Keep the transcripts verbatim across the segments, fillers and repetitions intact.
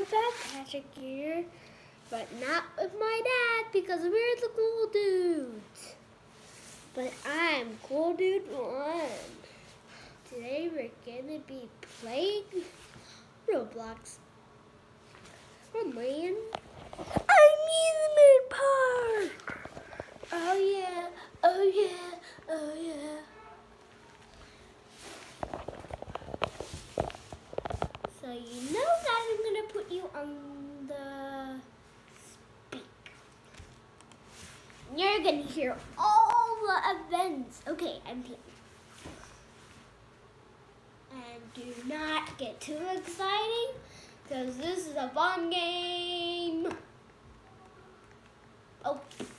a backpack gear, but not with my dad because we're the cool dudes. But I'm cool dude one. Today we're gonna be playing Roblox. Amusement park. Oh yeah, oh yeah, oh yeah. So you know that I'm gonna put you on the speak. You're gonna hear all the events. Okay, I'm here. And do not get too exciting, because this is a fun game. Oh.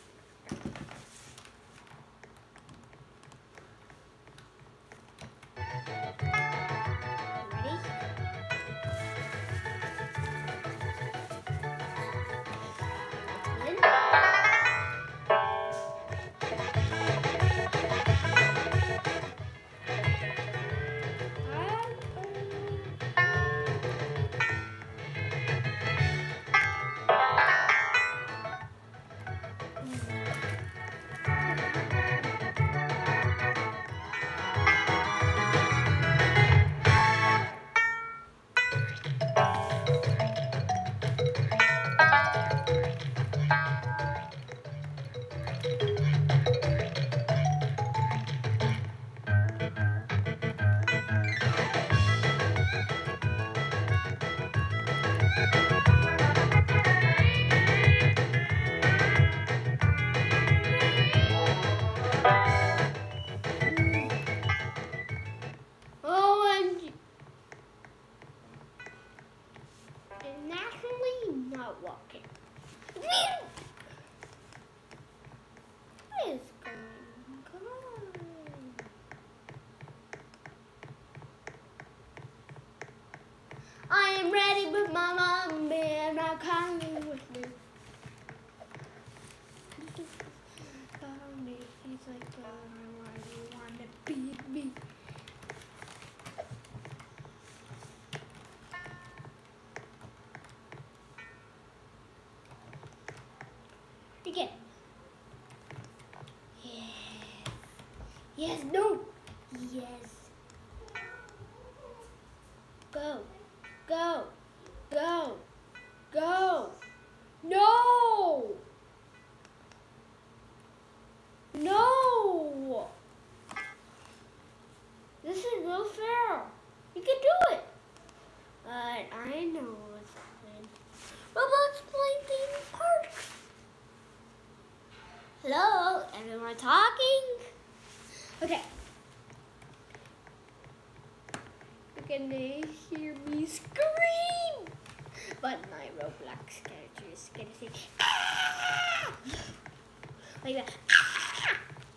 Walking. What is going on? I am ready with my mom and I'm coming with me. He's like, oh, I don't want to beat me. Again. Yes. Yes, no. Yes. Go. Go. Go. Go. No. No. This is no fair. You can do it. But I know what's happening. Roblox playing theme park. Hello, everyone talking? Okay. You're gonna hear me scream, but my Roblox character is gonna say, ah! Like that. Ah!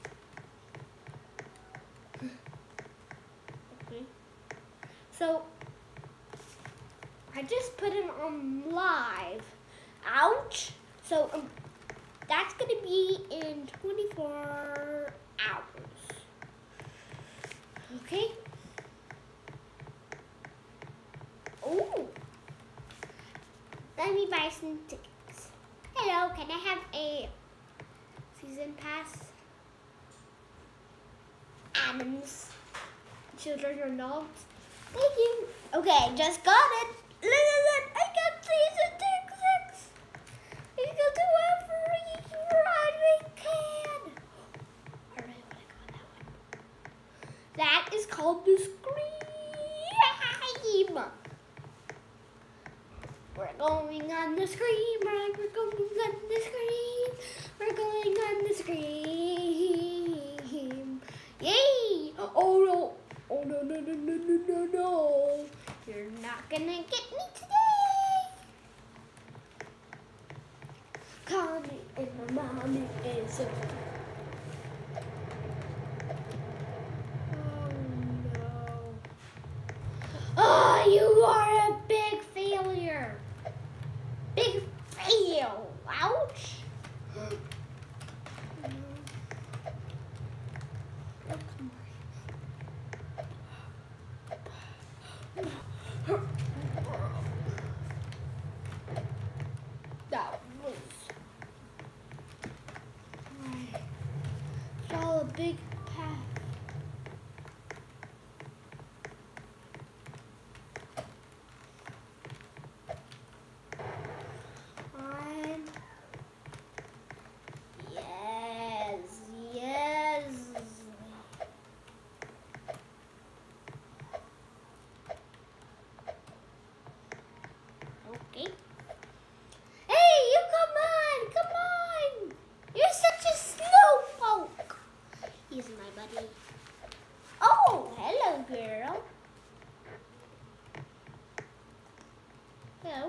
Okay. So, I just put him on live. Ouch. So, um, that's going to be in twenty-four hours. Okay? Oh. Let me buy some tickets. Hello, can I have a season pass? Adams. Children or dogs? Thank you. Okay, just got it. Look at that. I got season tickets. You can do whatever you can. I really want to go on that one. That is called the Scream. We're going on the Scream ride. We're going on the Scream. We're going on the Scream. Yay! Oh no! Oh no no no no no no no! You're not gonna get me today. Call me and my mommy is a... Oh no. Oh, you are a big failure. Big fail. Ouch. Hello.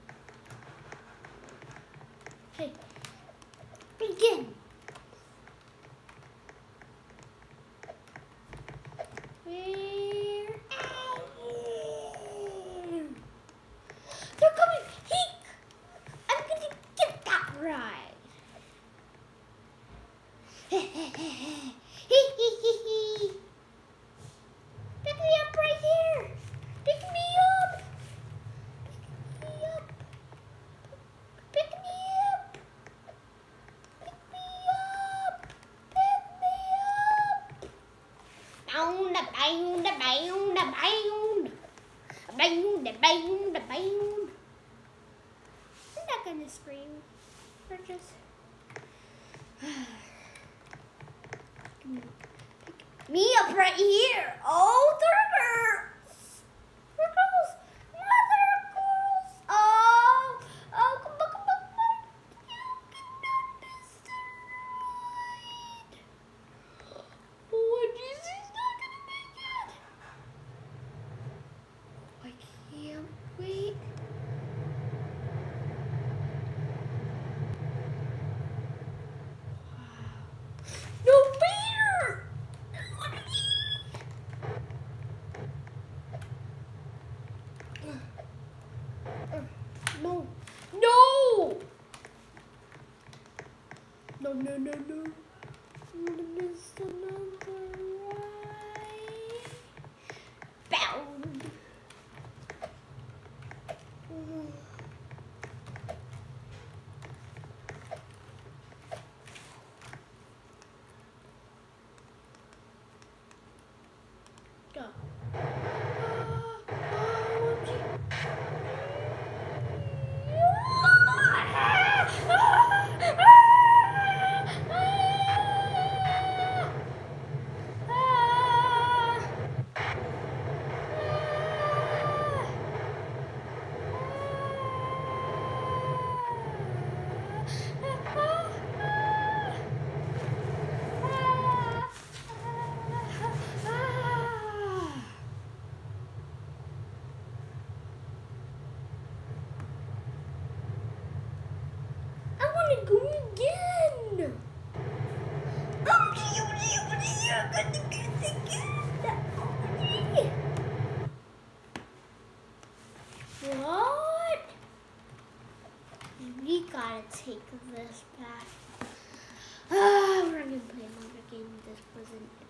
Hey. Begin. Where? They're coming. Hey. I'm gonna get that right. Pick me up right here. Pick me up. Pick me up. Pick me up. Pick me up. Pick me up. Bound, bound, bound, bound. Bound, bound, bound. I'm not gonna scream. We're just. Me up right here. Oh, turtles. Turtles. Mother girls. Oh. Oh, come on, come on, come on. You cannot decide. Oh, Jesus is not going to make it. I can't wait. No fear! No. No! No, no, no, no. Miss another right. Bound. Go. Go again. Oh, you, you, you're gonna get again. What? We gotta take this back. Ah, we're gonna play another game. This wasn't